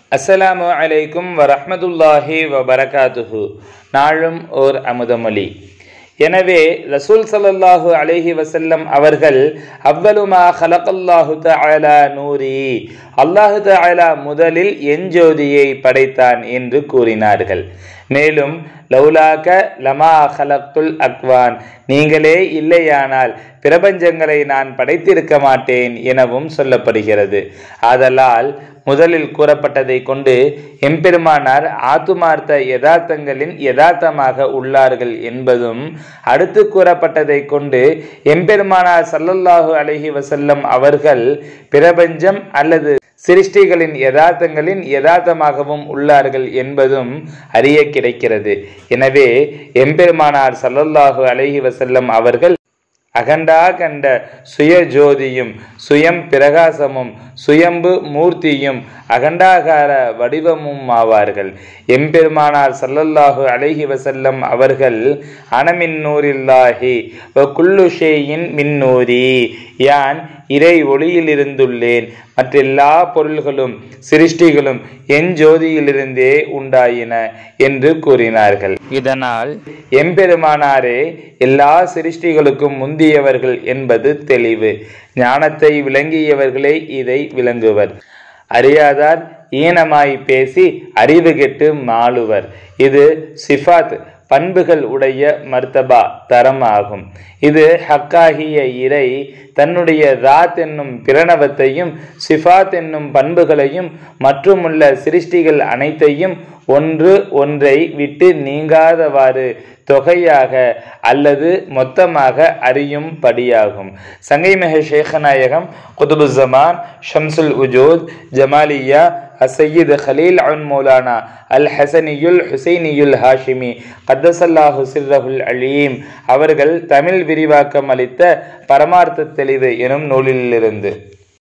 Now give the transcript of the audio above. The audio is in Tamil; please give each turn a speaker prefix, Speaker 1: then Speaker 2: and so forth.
Speaker 1: அஸ்ஸலாமு அலைக்கும் வரஹ்மத்துல்லாஹி வபரகாத்துஹு. நாளும் ஓர் அமுதமொழி. எனவே ரசூல் ஸல்லல்லாஹு அலைஹி வஸல்லம் அவர்கள் அவ்வலுமா ஹலகல்லாஹு தஆலா நூரி, அல்லாஹு தஆலா முதலில் என் ஜோதியை படைத்தான் என்று கூறினார்கள். மேலும் லௌலாக லமா ஹலக்துல் அக்வான், நீங்களே இல்லையானால் பிரபஞ்சங்களை நான் படைத்திருக்க மாட்டேன் எனவும் சொல்லப்படுகிறது. ஆதலால் முதலில் கூறப்பட்டதை கொண்டு எம்பெருமானார் ஆத்துமார்த்த யதார்த்தங்களின் யதார்த்தமாக உள்ளார்கள் என்பதும், அடுத்து கூறப்பட்டதை கொண்டு எம்பெருமானார் ஸல்லல்லாஹு அலைஹி வஸல்லம் அவர்கள் பிரபஞ்சம் அல்லது சிருஷ்டிகளின் யதார்த்தங்களின் யதார்த்தமாகவும் உள்ளார்கள் என்பதும் அறிய கிடைக்கிறது. எனவே எம்பெருமானார் ஸல்லல்லாஹு அலைஹி வஸல்லம் அவர்கள் அகண்டா கண்ட சுய ஜோதியும் சுயம் பிரகாசமும் சுயம்பு மூர்த்தியும் அகண்டாகார வடிவமும் ஆவார்கள். எம்பெருமானார் ஸல்லல்லாஹு அலைஹி வஸல்லம் அவர்கள் அனமின் நூரில்லாஹி வ குல்லு ஷைஇன் மின் நூரி, யான் இறை ஒளியில் இருந்துள்ளேன், மற்றெல்லா பொருள்களும் சிருஷ்டிகளும் என் ஜோதியிலிருந்தே உண்டாயின என்று கூறினார்கள். இதனால் எம்பெருமானாரே எல்லா சிருஷ்டிகளுக்கும் முந்தியவர்கள் என்பது தெளிவு. ஞானத்தை விளங்கியவர்களே இதை விளங்குவர். அறியாதார் ஈனமாய் பேசி அறிவு கெட்டு மாளுவர். இது சிஃபாத் பண்புகள் உடைய மர்த்தபா தரம் ஆகும். இது ஹக்காகிய இறை தன்னுடைய தாத் என்னும் பிரணவத்தையும் சிஃபாத் என்னும் பண்புகளையும் மற்றுமுள்ள சிருஷ்டிகள் அனைத்தையும் ஒன்று ஒன்றை விட்டு நீங்காதவாறு தொகையாக அல்லது மொத்தமாக அறியும் படியாகும். சங்கைமிகு ஷேഖநாயகம் குதுபுஸ்ஸமான் ஷம்சுல் உஜூத் ஜமாலியா அஸ்ஸய்யித் கலீல் அன் மௌலானா அல் ஹசனியுல் ஹுசைனியுல் ஹாஷிமி கத்தஸல்லாஹு சிர்ரஹுல் அலீம் அவர்கள் தமிழ் விரிவாக்கம் அளித்த பரமார்த்த தெளிவு எனும் நூலிலிருந்து